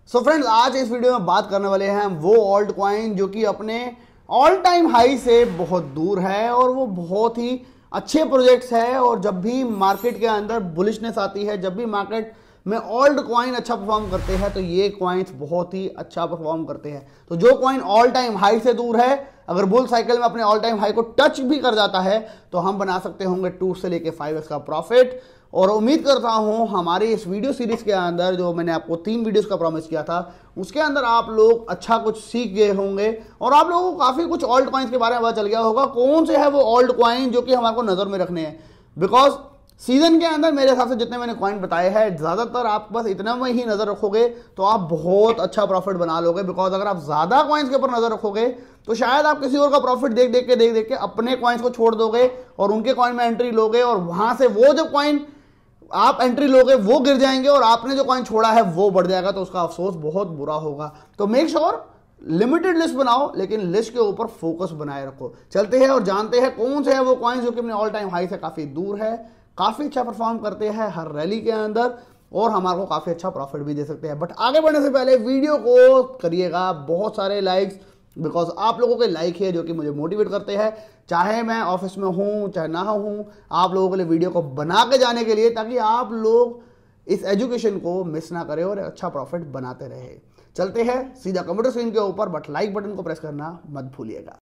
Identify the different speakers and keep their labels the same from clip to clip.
Speaker 1: So friends, आज इस video में बात करने वाले हैं वो ऑल्ट कॉइन जो कि अपने ऑल टाइम हाई से बहुत दूर है और वो बहुत ही अच्छे प्रोजेक्ट्स है। और जब भी मार्केट के अंदर बुलिशनेस आती है, जब भी मार्केट में ऑल्ट कॉइन अच्छा परफॉर्म करते हैं तो ये कॉइन्स बहुत ही अच्छा परफॉर्म करते हैं। तो जो कॉइन ऑल टाइम हाई से दूर है, अगर बुल साइकिल में अपने ऑल टाइम हाई को टच भी कर जाता है तो हम बना सकते होंगे 2 से लेके 5x का प्रॉफिट। और उम्मीद करता हूं हमारी इस वीडियो सीरीज के अंदर जो मैंने आपको 3 वीडियोस का प्रॉमिस किया था उसके अंदर आप लोग अच्छा कुछ सीख गए होंगे और आप लोगों को काफ़ी कुछ ऑल्ट कॉइन्स के बारे में पता चल गया होगा कौन से है वो ऑल्ट कॉइन जो कि हमारे को नज़र में रखने हैं। बिकॉज सीजन के अंदर मेरे हिसाब से जितने मैंने कॉइन बताए हैं, ज़्यादातर आप बस इतना में ही नज़र रखोगे तो आप बहुत अच्छा प्रॉफिट बना लोगे। बिकॉज अगर आप ज़्यादा कॉइन्स के ऊपर नज़र रखोगे तो शायद आप किसी और का प्रॉफिट देख देख के अपने कॉइन्स को छोड़ दोगे और उनके कॉइन में एंट्री लोगे और वहां से वो जो कॉइन आप एंट्री लोगे वो गिर जाएंगे और आपने जो कॉइन छोड़ा है वो बढ़ जाएगा, तो उसका अफसोस बहुत बुरा होगा। तो मेक श्योर लिमिटेड लिस्ट बनाओ लेकिन लिस्ट के ऊपर फोकस बनाए रखो। चलते हैं और जानते हैं कौन से है वो कॉइन्स जो कि अपने ऑल टाइम हाई से काफी दूर है, काफी अच्छा परफॉर्म करते हैं हर रैली के अंदर और हमारे को काफी अच्छा प्रॉफिट भी दे सकते हैं। बट आगे बढ़ने से पहले वीडियो को करिएगा बहुत सारे लाइक्स, बिकॉज आप लोगों के लाइक है जो कि मुझे मोटिवेट करते हैं, चाहे मैं ऑफिस में हूं चाहे ना हूं, आप लोगों के लिए वीडियो को बना के जाने के लिए, ताकि आप लोग इस एजुकेशन को मिस ना करें और अच्छा प्रॉफिट बनाते रहे। चलते हैं सीधा कंप्यूटर स्क्रीन के ऊपर, बट लाइक बटन को प्रेस करना मत भूलिएगा।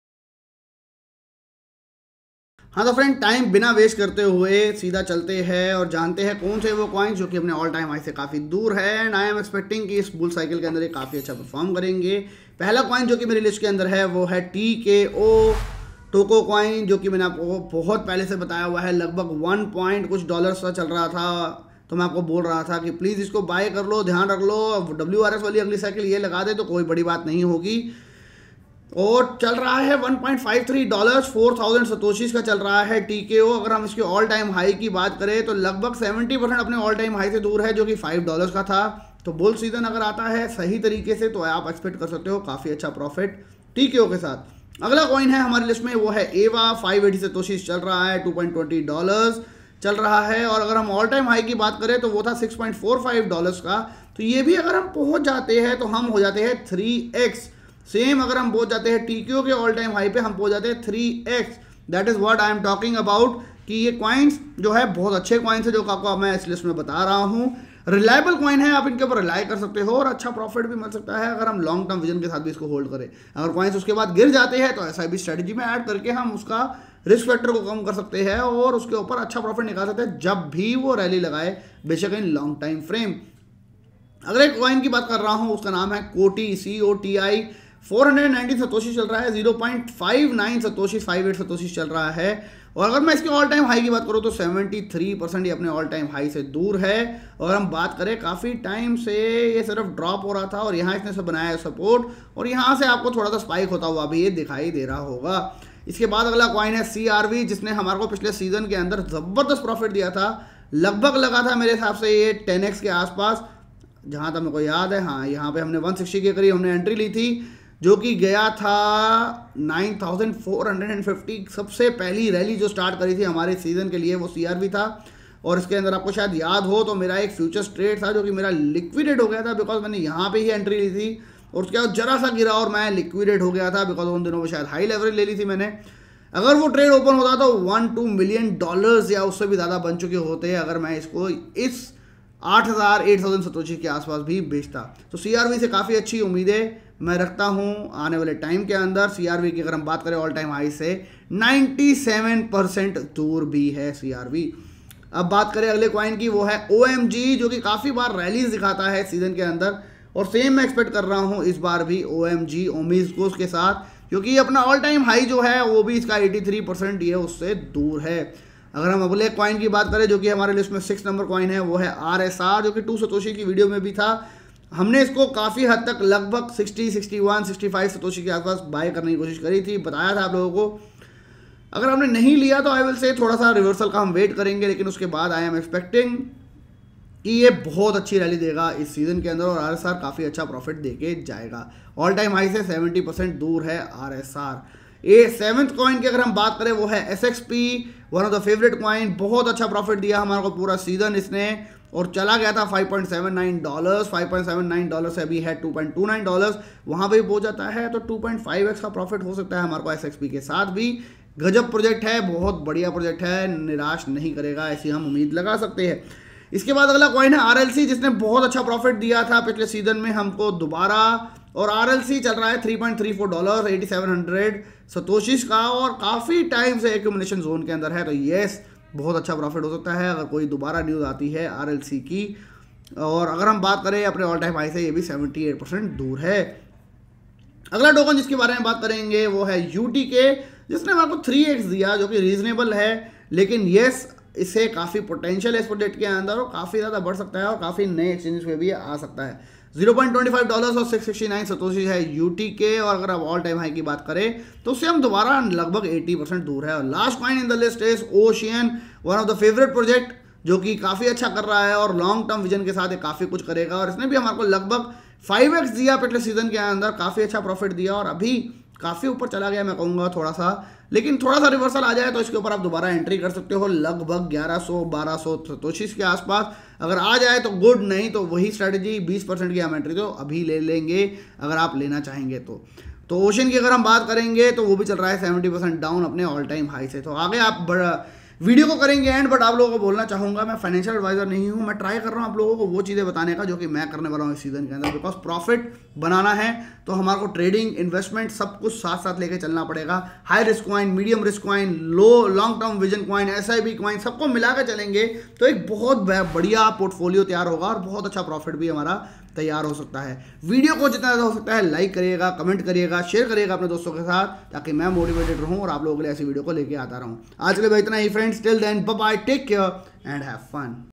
Speaker 1: हाँ तो फ्रेंड, टाइम बिना वेस्ट करते हुए सीधा चलते हैं और जानते हैं कौन से वो कॉइन्स जो कि अपने ऑल टाइम हाई से काफ़ी दूर है एंड आई एम एक्सपेक्टिंग कि इस बुल साइकिल के अंदर ये काफ़ी अच्छा परफॉर्म करेंगे। पहला कॉइन जो कि मेरी लिस्ट के अंदर है वो है TKO टोको कॉइन, जो कि मैंने आपको बहुत पहले से बताया हुआ है। लगभग 1 पॉइंट कुछ डॉलर्स का चल रहा था, तो मैं आपको बोल रहा था कि प्लीज़ इसको बाय कर लो, ध्यान रख लो। WRS वाली अगली साइकिल ये लगा दे तो कोई बड़ी बात नहीं होगी। और चल रहा है $1.53, 4000 सतोशीज का चल रहा है TKO। अगर हम इसके ऑल टाइम हाई की बात करें तो लगभग 70% अपने ऑल टाइम हाई से दूर है, जो कि $5 का था। तो बुल सीजन अगर आता है सही तरीके से तो आप एक्सपेक्ट कर सकते हो काफ़ी अच्छा प्रॉफिट TKO के साथ। अगला कॉइन है हमारी लिस्ट में वो है EVA, 580 सतोशीज चल रहा है, $2.20 चल रहा है। और अगर हम ऑल टाइम हाई की बात करें तो वो था $6.45 का। तो ये भी अगर हम पहुंच जाते हैं तो हम हो जाते हैं 3x। सेम अगर हम पहुंच जाते हैं TKO के ऑल टाइम हाई पे, हम पहुंच जाते हैं 3x। That is what I am talking about कि ये कॉइन्स जो है बहुत अच्छे कॉइन्स है जो आपको मैं इस लिस्ट में बता रहा हूँ। रिलायबल कॉइन है, आप इनके ऊपर रिलाई कर सकते हो और अच्छा प्रॉफिट भी मिल सकता है अगर हम लॉन्ग टर्म विजन के साथ भी इसको होल्ड करें। अगर कॉइन्स उसके बाद गिर जाते हैं तो SIP स्ट्रेटजी में ऐड करके हम उसका रिस्क फैक्टर को कम कर सकते हैं और उसके ऊपर अच्छा प्रॉफिट निकाल सकते हैं जब भी वो रैली लगाए, बेशक इन लॉन्ग टाइम फ्रेम। अगर एक कॉइन की बात कर रहा हूँ उसका नाम है कोटी, COTI, 490 सतोशी चल रहा है, 0.59 सतोशी, 58 सतोशी चल रहा है। और अगर मैं इसके ऑल टाइम हाई की बात करूँ तो 73% ये अपने ऑल टाइम हाई से दूर है। और हम बात करें काफ़ी टाइम से ये सिर्फ ड्रॉप हो रहा था और यहाँ इसने से बनाया है सपोर्ट और यहाँ से आपको थोड़ा सा स्पाइक होता हुआ भी ये दिखाई दे रहा होगा। इसके बाद अगला कॉइन है CRV, जिसने हमारे को पिछले सीजन के अंदर ज़बरदस्त प्रॉफिट दिया था। लगभग लगा था मेरे हिसाब से ये 10x के आसपास, जहाँ तक मेरे को याद है। हाँ, यहाँ पे हमने 160 के करीब हमने एंट्री ली थी, जो कि गया था 9450। सबसे पहली रैली जो स्टार्ट करी थी हमारे सीज़न के लिए वो CRV था। और इसके अंदर आपको शायद याद हो तो मेरा एक फ्यूचर्स ट्रेड था जो कि मेरा लिक्विडेट हो गया था, बिकॉज मैंने यहाँ पे ही एंट्री ली थी और उसके बाद जरा सा गिरा और मैं लिक्विडेट हो गया था, बिकॉज उन दिनों में शायद हाई लेवरेज ले ली थी मैंने। अगर वो ट्रेड ओपन होता तो $1-2 मिलियन या उससे भी ज़्यादा बन चुके होते अगर मैं इसको इस 8,000 सतोशी के आसपास भी बेचता। तो CRV से काफ़ी अच्छी उम्मीदें मैं रखता हूं आने वाले टाइम के अंदर। CRV की अगर हम बात करें ऑल टाइम हाई से 97% दूर भी है CRV। अब बात करें अगले कॉइन की, वो है OMG, जो कि काफ़ी बार रैलीज दिखाता है सीजन के अंदर और सेम मैं एक्सपेक्ट कर रहा हूं इस बार भी OMG ओमिस्को के साथ, क्योंकि अपना ऑल टाइम हाई जो है वो भी इसका 83% ये उससे दूर है। अगर हम अगले कॉइन की बात करें जो कि हमारे लिस्ट में 6 नंबर कॉइन है वो है RSR, जो कि 2 सतोशी की वीडियो में भी था। हमने इसको काफ़ी हद तक लगभग 60, 61, 65 सतोशी के आसपास बाय करने की कोशिश करी थी, बताया था आप लोगों को। अगर हमने नहीं लिया तो आई विल से थोड़ा सा रिवर्सल का हम वेट करेंगे, लेकिन उसके बाद आई एम एक्सपेक्टिंग कि ये बहुत अच्छी रैली देगा इस सीज़न के अंदर और RSR काफ़ी अच्छा प्रॉफिट देके जाएगा। ऑल टाइम हाई से 70% दूर है RSR। ये 7th कॉइन की अगर हम बात करें वो है SXP, one of the favourite coin. बहुत अच्छा प्रॉफिट दिया हमारे को पूरा सीजन इसने और चला गया था $5.79, $5.79 से अभी है $2.29, वहाँ पे भी पहुँच जाता है तो 2.5x का प्रॉफिट हो सकता है हमारे को SXP के साथ भी। गजब प्रोजेक्ट है, बहुत बढ़िया प्रोजेक्ट है, निराश नहीं करेगा ऐसी हम उम्मीद लगा सकते हैं। इसके बाद अगला कॉइन है RLC, जिसने बहुत अच्छा प्रॉफिट दिया था पिछले सीजन में हमको दोबारा, और RLC चल रहा है $3.34, 8700 सतोशिश का, और काफ़ी टाइम से एक्यूमुलेशन जोन के अंदर है। तो येस, बहुत अच्छा प्रॉफिट हो सकता है अगर कोई दोबारा न्यूज़ आती है RLC की। और अगर हम बात करें अपने ऑल टाइम हाई से, ये भी 78% दूर है। अगला टोकन जिसके बारे में बात करेंगे वो है UTK, जिसने हमारे को 3x दिया जो कि रीजनेबल है, लेकिन येस इससे काफ़ी पोटेंशियल है इस प्रोजेक्ट के अंदर और काफ़ी ज़्यादा बढ़ सकता है और काफ़ी नए एक्सचेंजेस पे भी आ सकता है। $0.25 और 669 सतोशी है UTK, और अगर आप ऑल टाइम हाई की बात करें तो उससे हम दोबारा लगभग 80% दूर है। और last coin in the list is ocean, one of the favourite project, जो कि काफ़ी अच्छा कर रहा है और लॉन्ग टर्म विजन के साथ काफ़ी कुछ करेगा। और इसने भी हमारे को लगभग 5x दिया पिछले सीजन के अंदर, काफ़ी अच्छा प्रॉफिट दिया और अभी काफ़ी ऊपर चला गया मैं कहूँगा थोड़ा सा, लेकिन थोड़ा सा रिवर्सल आ जाए तो इसके ऊपर आप दोबारा एंट्री कर सकते हो लगभग 1100-1200 सतोशिश के आसपास। अगर आ जाए तो गुड, नहीं तो वही स्ट्रैटेजी 20% की हम एंट्री तो अभी ले लेंगे अगर आप लेना चाहेंगे तो ओशन की अगर हम बात करेंगे तो वो भी चल रहा है 70% डाउन अपने ऑल टाइम हाई से। तो आगे आप वीडियो को करेंगे एंड, बट आप लोगों को बोलना चाहूँगा मैं फाइनेंशियल एडवाइजर नहीं हूँ, मैं ट्राई कर रहा हूँ आप लोगों को वो चीज़ें बताने का जो कि मैं करने वाला हूँ इस सीज़न के अंदर। बिकॉज प्रॉफिट बनाना है तो हमारे को ट्रेडिंग, इन्वेस्टमेंट सब कुछ साथ साथ लेके चलना पड़ेगा। High risk coin, medium risk coin, long term vision coin, SIP coin, सबको मिला के चलेंगे तो एक बहुत बढ़िया पोर्टफोलियो तैयार होगा और बहुत अच्छा प्रॉफिट भी हमारा तैयार हो सकता है। वीडियो को जितना ज़्यादा हो सकता है लाइक करिएगा, कमेंट करिएगा, शेयर करिएगा अपने दोस्तों के साथ, ताकि मैं मोटिवेटेड रहूं और आप लोगों के लिए ऐसी वीडियो को लेके आता रहूं। आज के लिए इतना ही friends, till then bye bye, take care and have fun.